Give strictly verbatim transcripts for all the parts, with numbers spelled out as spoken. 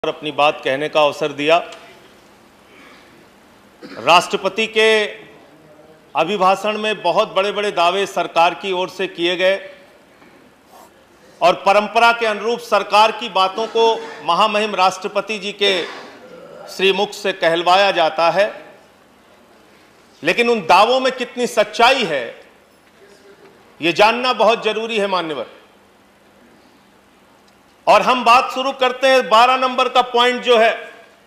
अपनी बात कहने का अवसर दिया। राष्ट्रपति के अभिभाषण में बहुत बड़े बड़े दावे सरकार की ओर से किए गए और परंपरा के अनुरूप सरकार की बातों को महामहिम राष्ट्रपति जी के श्रीमुख से कहलवाया जाता है, लेकिन उन दावों में कितनी सच्चाई है ये जानना बहुत जरूरी है मान्यवर। और हम बात शुरू करते हैं बारह नंबर का पॉइंट जो है,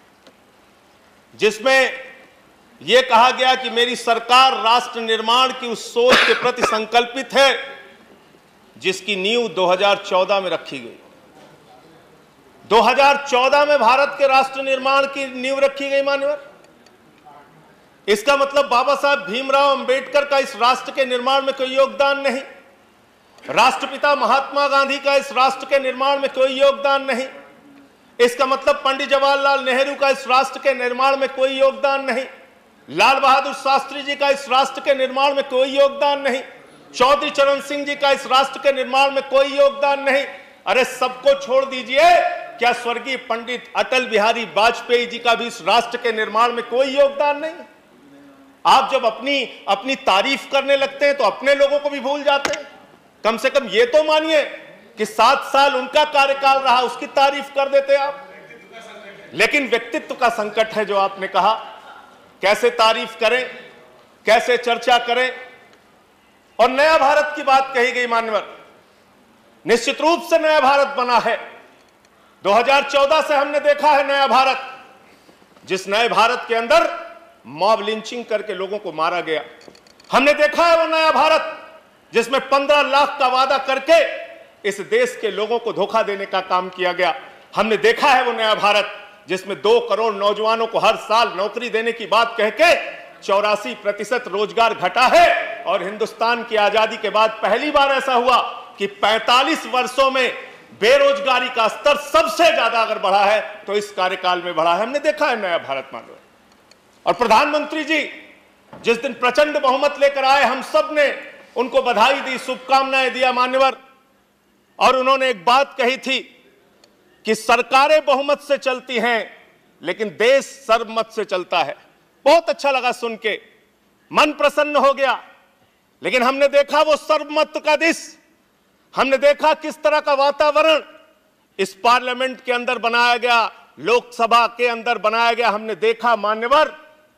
जिसमें यह कहा गया कि मेरी सरकार राष्ट्र निर्माण की उस सोच के प्रति संकल्पित है जिसकी नींव दो हज़ार चौदह में रखी गई। दो हज़ार चौदह में भारत के राष्ट्र निर्माण की नींव रखी गई मान्यवर। इसका मतलब बाबा साहब भीमराव अंबेडकर का इस राष्ट्र के निर्माण में कोई योगदान नहीं, राष्ट्रपिता महात्मा गांधी का इस राष्ट्र के निर्माण में कोई योगदान नहीं। इसका मतलब पंडित जवाहरलाल नेहरू का इस राष्ट्र के निर्माण में कोई योगदान नहीं, लाल बहादुर शास्त्री जी का इस राष्ट्र के निर्माण में कोई योगदान नहीं, चौधरी चरण सिंह जी का इस राष्ट्र के निर्माण में कोई योगदान नहीं। अरे सबको छोड़ दीजिए, क्या स्वर्गीय पंडित अटल बिहारी वाजपेयी जी का भी इस राष्ट्र के निर्माण में कोई योगदान नहीं? आप जब अपनी अपनी तारीफ करने लगते हैं तो अपने लोगों को भी भूल जाते हैं। कम से कम ये तो मानिए कि सात साल उनका कार्यकाल रहा, उसकी तारीफ कर देते आप। लेकिन व्यक्तित्व का संकट है जो आपने कहा, कैसे तारीफ करें, कैसे चर्चा करें। और नया भारत की बात कही गई मान्यवर, निश्चित रूप से नया भारत बना है। दो हज़ार चौदह से हमने देखा है नया भारत, जिस नए भारत के अंदर मॉब लिंचिंग करके लोगों को मारा गया। हमने देखा है वो नया भारत जिसमें पंद्रह लाख का वादा करके इस देश के लोगों को धोखा देने का काम किया गया। हमने देखा है वो नया भारत जिसमें दो करोड़ नौजवानों को हर साल नौकरी देने की बात कह के चौरासी प्रतिशत रोजगार घटा है। और हिंदुस्तान की आजादी के बाद पहली बार ऐसा हुआ कि पैंतालीस वर्षों में बेरोजगारी का स्तर सबसे ज्यादा अगर बढ़ा है तो इस कार्यकाल में बढ़ा है। हमने देखा है नया भारत मानव। और प्रधानमंत्री जी जिस दिन प्रचंड बहुमत लेकर आए, हम सब ने उनको बधाई दी, शुभकामनाएं दिया मान्यवर। और उन्होंने एक बात कही थी कि सरकारें बहुमत से चलती हैं लेकिन देश सर्वमत से चलता है। बहुत अच्छा लगा सुन के, मन प्रसन्न हो गया। लेकिन हमने देखा वो सर्वमत का दिस, हमने देखा किस तरह का वातावरण इस पार्लियामेंट के अंदर बनाया गया, लोकसभा के अंदर बनाया गया। हमने देखा मान्यवर,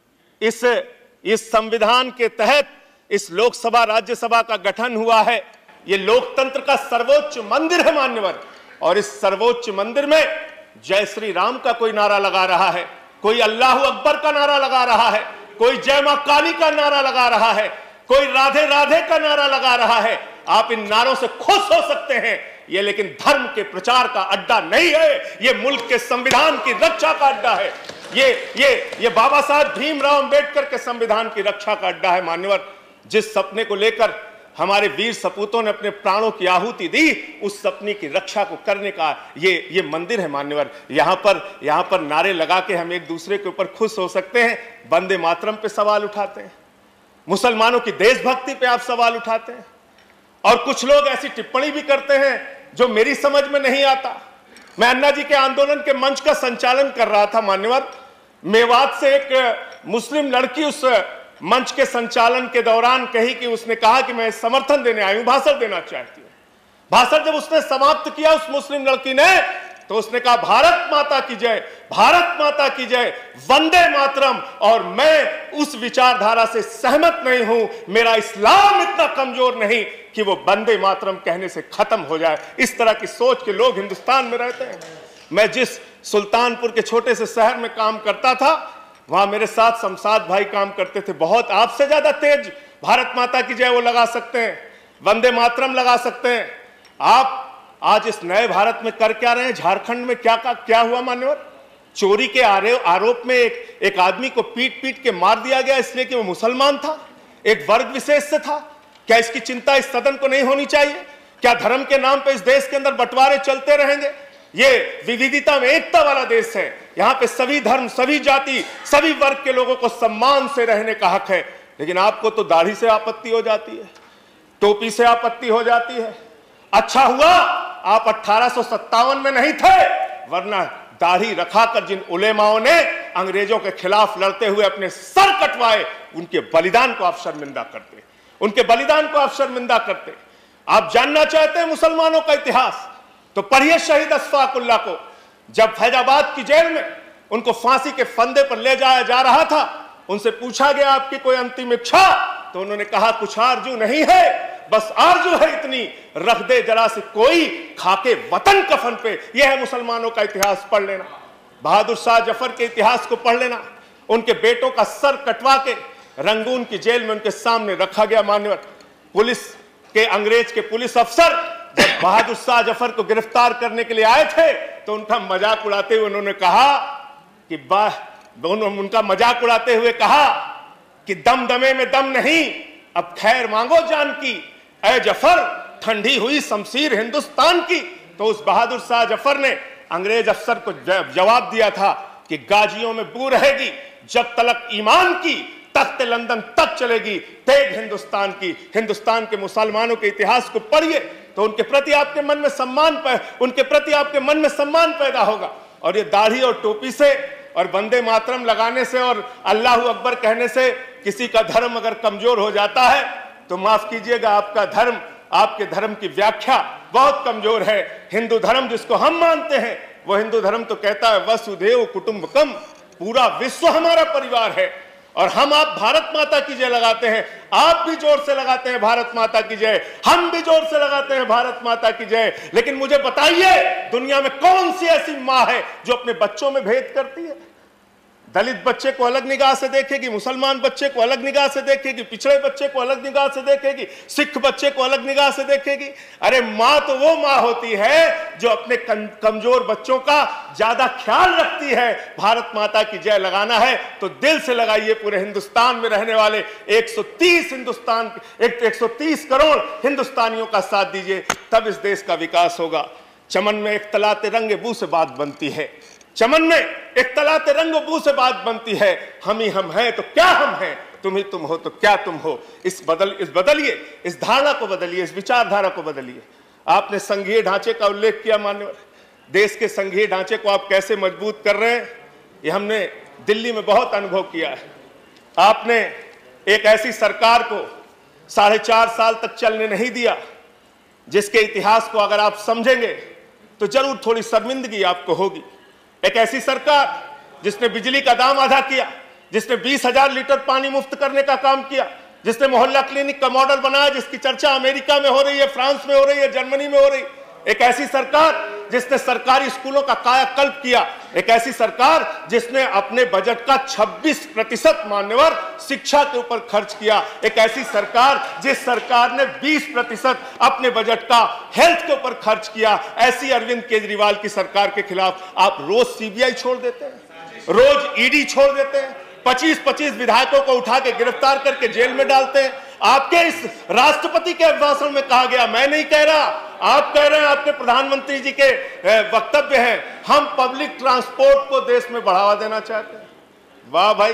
इस इस संविधान के तहत इस लोकसभा राज्यसभा का गठन हुआ है। यह लोकतंत्र का सर्वोच्च मंदिर है मान्यवर। और इस सर्वोच्च मंदिर में जय श्री राम का कोई नारा लगा रहा है, कोई अल्लाह अकबर का नारा लगा रहा है, कोई जय मां काली का नारा लगा रहा है, कोई राधे राधे का नारा लगा रहा है। आप इन नारों से खुश हो सकते हैं, ये लेकिन धर्म के प्रचार का अड्डा नहीं है, ये मुल्क के संविधान की रक्षा का अड्डा है। ये ये ये बाबा साहब भीमराव अंबेडकर के संविधान की रक्षा का अड्डा है मान्यवर। जिस सपने को लेकर हमारे वीर सपूतों ने अपने प्राणों की आहुति दी, उस सपने की रक्षा को करने का ये ये मंदिर है मान्यवर। यहां पर यहां पर नारे लगा के हम एक दूसरे के ऊपर खुश हो सकते हैं, वंदे मातरम पे सवाल उठाते हैं, मुसलमानों की देशभक्ति पे आप सवाल उठाते हैं, और कुछ लोग ऐसी टिप्पणी भी करते हैं जो मेरी समझ में नहीं आता। मैं अन्ना जी के आंदोलन के मंच का संचालन कर रहा था मान्यवर। मेवात से एक मुस्लिम लड़की उस मंच के संचालन के दौरान कही कि उसने कहा कि मैं समर्थन देने आई हूं, भाषण देना चाहती हूं। भाषण जब उसने समाप्त किया उस मुस्लिम लड़की ने, तो उसने कहा भारत माता की जय, भारत माता की जय, वंदे मातरम। और मैं उस विचारधारा से सहमत नहीं हूं। मेरा इस्लाम इतना कमजोर नहीं कि वो वंदे मातरम कहने से खत्म हो जाए। इस तरह की सोच के लोग हिंदुस्तान में रहते हैं। मैं जिस सुल्तानपुर के छोटे से शहर में काम करता था, वहां मेरे साथ शमशाद भाई काम करते थे। बहुत आपसे ज्यादा तेज भारत माता की जय वो लगा सकते हैं, वंदे मातरम लगा सकते हैं। आप आज इस नए भारत में कर क्या रहे हैं? झारखंड में क्या क्या हुआ मान्यवर? चोरी के आरोप में एक, एक आदमी को पीट पीट के मार दिया गया इसलिए कि वो मुसलमान था, एक वर्ग विशेष से था। क्या इसकी चिंता इस सदन को नहीं होनी चाहिए? क्या धर्म के नाम पर इस देश के अंदर बंटवारे चलते रहेंगे? ये विविधता में एकता वाला देश है। यहाँ पे सभी धर्म, सभी जाति, सभी वर्ग के लोगों को सम्मान से रहने का हक है। लेकिन आपको तो दाढ़ी से आपत्ति हो जाती है, टोपी से आपत्ति हो जाती है। अच्छा हुआ आप अठारह सौ सत्तावन में नहीं थे, वरना दाढ़ी रखाकर जिन उलेमाओं ने अंग्रेजों के खिलाफ लड़ते हुए अपने सर कटवाए, उनके बलिदान को आप शर्मिंदा करते, उनके बलिदान को आप शर्मिंदा करते। आप जानना चाहते हैं मुसलमानों का इतिहास, तो पढ़िए शहीद अशफाकुल्लाह को। जब फैजाबाद की जेल में उनको फांसी के फंदे पर ले जाया जा रहा था, उनसे पूछा गया आपकी कोई अंतिम इच्छा, तो उन्होंने कहा कुछ आरजू नहीं है, बस आरजू है इतनी, रख दे जरा से कोई खाके वतन कफन पे। यह है मुसलमानों का इतिहास, पढ़ लेना। बहादुर शाह जफर के इतिहास को पढ़ लेना। उनके बेटों का सर कटवा के रंगून की जेल में उनके सामने रखा गया। मान्यवर पुलिस के, अंग्रेज के पुलिस अफसर जब बहादुर शाह जफर को गिरफ्तार करने के लिए आए थे, तो उनका मजाक उड़ाते हुए उन्होंने कहा कि उनका मजाक उड़ाते हुए कहा कि दम दमे में दम नहीं, अब खैर मांगो जान की, ऐ जफर ठंडी हुई शमशीर हिंदुस्तान की। तो उस बहादुर शाह जफर ने अंग्रेज अफसर को जवाब दिया था कि गाजियों में बू रहेगी, जब तलक ईमान की तख्त लंदन तक चलेगी तेग हिंदुस्तान की। हिंदुस्तान के मुसलमानों के इतिहास को पढ़िए तो उनके प्रति आपके मन में सम्मान उनके प्रति आपके मन में सम्मान पैदा होगा। और ये दाढ़ी और टोपी से और वंदे मातरम लगाने से और अल्लाह अकबर कहने से किसी का धर्म अगर कमजोर हो जाता है तो माफ कीजिएगा, आपका धर्म, आपके धर्म की व्याख्या बहुत कमजोर है। हिंदू धर्म जिसको हम मानते हैं, वो हिंदू धर्म तो कहता है वसुधैव कुटुंबकम, पूरा विश्व हमारा परिवार है। और हम आप भारत माता की जय लगाते हैं, आप भी जोर से लगाते हैं भारत माता की जय, हम भी जोर से लगाते हैं भारत माता की जय। लेकिन मुझे बताइए, दुनिया में कौन सी ऐसी मां है जो अपने बच्चों में भेद करती है? दलित बच्चे को अलग निगाह से देखेगी, मुसलमान बच्चे को अलग निगाह से देखेगी, पिछड़े बच्चे को अलग निगाह से देखेगी, सिख बच्चे को अलग निगाह से देखेगी। अरे मां तो वो मां होती है जो अपने कमजोर बच्चों का ज्यादा ख्याल रखती है। भारत माता की जय लगाना है तो दिल से लगाइए। पूरे हिंदुस्तान में रहने वाले एक सौ तीस हिंदुस्तान एक सौ तीस करोड़ हिंदुस्तानियों का साथ दीजिए, तब इस देश का विकास होगा। चमन में एक तलाते रंग बू से बात बनती है, चमन में एक तलाते रंग बू से बात बनती है। हम ही हम हैं तो क्या हम हैं, तुम ही तुम हो तो क्या तुम हो। इस बदल इस बदलिए इस धारणा को बदलिए, इस विचारधारा को बदलिए। आपने संघीय ढांचे का उल्लेख किया मान्यवर, देश के संघीय ढांचे को आप कैसे मजबूत कर रहे हैं, ये हमने दिल्ली में बहुत अनुभव किया है। आपने एक ऐसी सरकार को साढ़े चार साल तक चलने नहीं दिया जिसके इतिहास को अगर आप समझेंगे तो जरूर थोड़ी शर्मिंदगी आपको होगी। एक ऐसी सरकार जिसने बिजली का दाम आधा किया, जिसने बीस हजार लीटर पानी मुफ्त करने का काम किया, जिसने मोहल्ला क्लिनिक का मॉडल बनाया जिसकी चर्चा अमेरिका में हो रही है, फ्रांस में हो रही है, जर्मनी में हो रही है। एक ऐसी सरकार जिसने सरकारी स्कूलों का कायाकल्प किया, एक ऐसी सरकार जिसने अपने बजट का छब्बीस प्रतिशत मान्यवर शिक्षा के ऊपर खर्च किया, एक ऐसी सरकार जिस सरकार ने बीस प्रतिशत अपने बजट का हेल्थ के ऊपर खर्च किया। ऐसी अरविंद केजरीवाल की सरकार के खिलाफ आप रोज सीबीआई छोड़ देते हैं, रोज ईडी छोड़ देते हैं, पच्चीस पच्चीस विधायकों को उठा के गिरफ्तार करके जेल में डालते हैं। आपके इस राष्ट्रपति के भाषण में कहा गया, मैं नहीं कह रहा, आप कह रहे हैं, आपके प्रधानमंत्री जी के वक्तव्य हैं, हम पब्लिक ट्रांसपोर्ट को देश में बढ़ावा देना चाहते हैं। वाह भाई,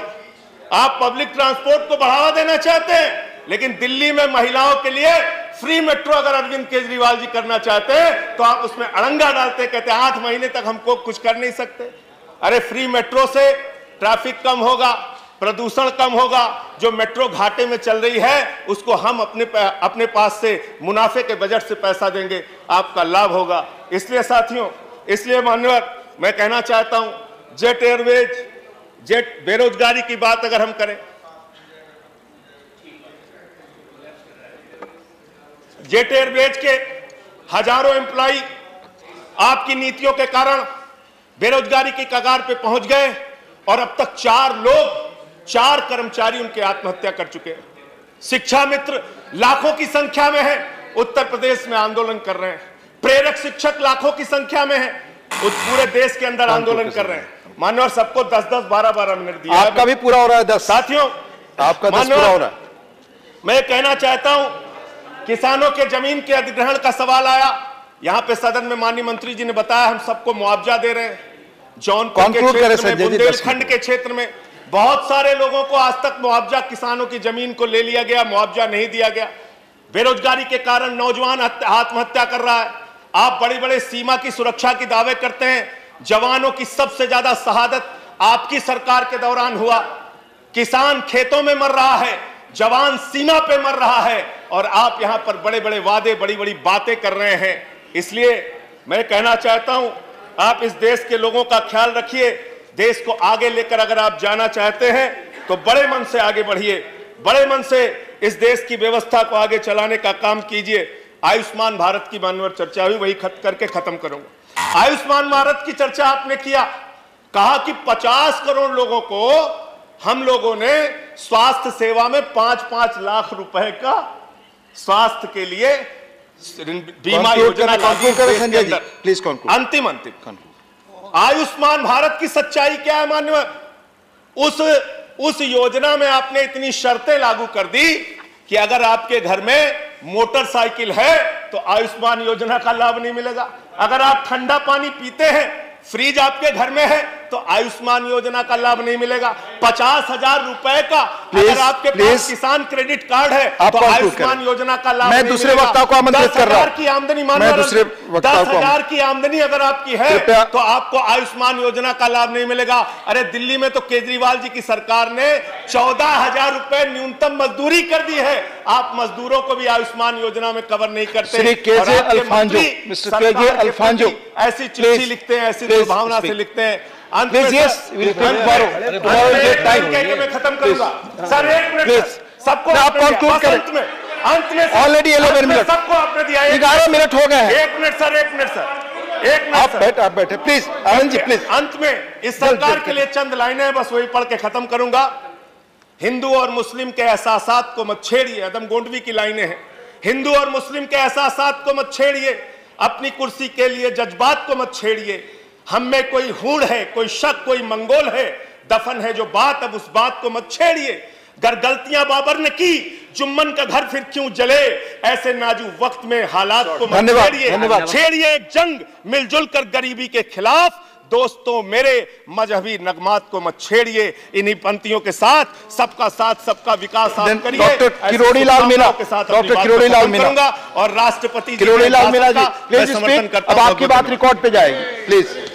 आप पब्लिक ट्रांसपोर्ट को बढ़ावा देना चाहते हैं, लेकिन दिल्ली में महिलाओं के लिए फ्री मेट्रो अगर अरविंद केजरीवाल जी करना चाहते हैं तो आप उसमें अड़ंगा डालते, कहते हैं आठ महीने तक हमको कुछ कर नहीं सकते। अरे फ्री मेट्रो से ट्रैफिक कम होगा, प्रदूषण कम होगा, जो मेट्रो घाटे में चल रही है उसको हम अपने अपने पास से मुनाफे के बजट से पैसा देंगे, आपका लाभ होगा। इसलिए साथियों, इसलिए मान्यवर, मैं कहना चाहता हूं, जेट एयरवेज, जेट बेरोजगारी की बात अगर हम करें, जेट एयरवेज के हजारों एम्प्लॉई आपकी नीतियों के कारण बेरोजगारी की कगार पे पहुंच गए और अब तक चार लोग चार कर्मचारी उनके आत्महत्या कर चुके हैं। शिक्षा मित्र लाखों की संख्या में है, उत्तर प्रदेश में आंदोलन कर रहे हैं। प्रेरक शिक्षक लाखों की संख्या में है, उस पूरे देश के अंदर आंदोलन कर रहे हैं। मान्यवर, सबको दस दस बारह बारह मिनट दिया, आपका भी पूरा हो रहा है दस। साथियों, आपका दस पूरा हो रहा है। मैं कहना चाहता हूं, किसानों के जमीन के अधिग्रहण का सवाल आया, यहां पे सदन में माननीय मंत्री जी ने बताया हम सबको मुआवजा दे रहे हैं। जौनपुर के क्षेत्र में, बुंदेलखंड के क्षेत्र में बहुत सारे लोगों को आज तक मुआवजा, किसानों की जमीन को ले लिया गया, मुआवजा नहीं दिया गया। बेरोजगारी के कारण नौजवान आत्महत्या कर रहा है। आप बड़े बड़े सीमा की सुरक्षा की दावे करते हैं, जवानों की सबसे ज्यादा शहादत आपकी सरकार के दौरान हुआ। किसान खेतों में मर रहा है, जवान सीमा पे मर रहा है, और आप यहां पर बड़े बड़े वादे, बड़ी बड़ी बातें कर रहे हैं। इसलिए मैं कहना चाहता हूं, आप इस देश के लोगों का ख्याल रखिए। देश को आगे लेकर अगर आप जाना चाहते हैं तो बड़े मन से आगे बढ़िए, बड़े मन से इस देश की व्यवस्था को आगे चलाने का काम कीजिए। आयुष्मान भारत की मानवर चर्चा हुई, वही खत करके खत्म करूंगा। आयुष्मान भारत की चर्चा आपने किया, कहा कि पचास करोड़ लोगों को हम लोगों ने स्वास्थ्य सेवा में पांच पांच लाख रुपए का स्वास्थ्य के लिए बीमा योजना संजय जी, प्लीज कंक्लूड। अंतिम अंतिम आयुष्मान भारत की सच्चाई क्या है मान्यवर? उस उस योजना में आपने इतनी शर्तें लागू कर दी कि अगर आपके घर में मोटरसाइकिल है तो आयुष्मान योजना का लाभ नहीं मिलेगा। अगर आप ठंडा पानी पीते हैं, फ्रिज आपके घर में है, तो आयुष्मान योजना का लाभ नहीं मिलेगा। पचास हजार रुपए का अगर आपके पास किसान क्रेडिट कार्ड है तो आयुष्मान योजना का लाभ मैं दूसरे वक्ता को आमंत्रित कर रहा हूं। की आमदनी मैं दूसरे दस हजार की आमदनी अगर आपकी है तो आपको आयुष्मान योजना का लाभ नहीं मिलेगा। अरे दिल्ली में तो केजरीवाल जी की सरकार ने चौदह हजार रुपए न्यूनतम मजदूरी कर दी है। आप मजदूरों को भी आयुष्मान योजना में कवर नहीं करते। Shri KJ Alphons, mister KJ Alphons ऐसी चिट्ठी लिखते हैं, ऐसी भावना से लिखते हैं। अंत में खत्म करूंगा सर, एक मिनट सबको आप कंक्लूड करें। अंत में अंत में ऑलरेडी इलेवन मिनट सबको आपने दिया, ग्यारह मिनट हो गए हैं। एक मिनट सर, एक मिनट सर, एक मिनट आप बैठ आप बैठे प्लीज, आनंद जी प्लीज। अंत में इस सरकार के लिए चंद लाइनें बस वही पढ़ के खत्म करूंगा। हिंदू और मुस्लिम के एहसासात को मत छेड़िए, अदम गोंडवी की लाइनें हैं। हिंदू और मुस्लिम के एहसासात को मत छेड़िए, अपनी कुर्सी के लिए जज्बात को मत छेड़िए। हम में कोई हूड़ है, कोई शक, कोई मंगोल है, दफन है जो बात, अब उस बात को मत छेड़िए। गर गलतियां बाबर ने की, जुम्मन का घर फिर क्यों जले, ऐसे नाजुक वक्त में हालात को मत छेड़िए। छेड़िए एक जंग मिलजुल कर गरीबी के खिलाफ, दोस्तों मेरे मजहबी नगमात को मत छेड़िए। इन्हीं पंक्तियों के साथ सबका साथ सबका विकास आप करिए। डॉक्टर किरोड़ी लाल मीणा के साथ डॉक्टर किरोड़ी लाल मीणा और राष्ट्रपति किरोड़ी लाल मीणा जी प्लीज स्पीक। अब आपकी बात रिकॉर्ड पे जाएगी प्लीज।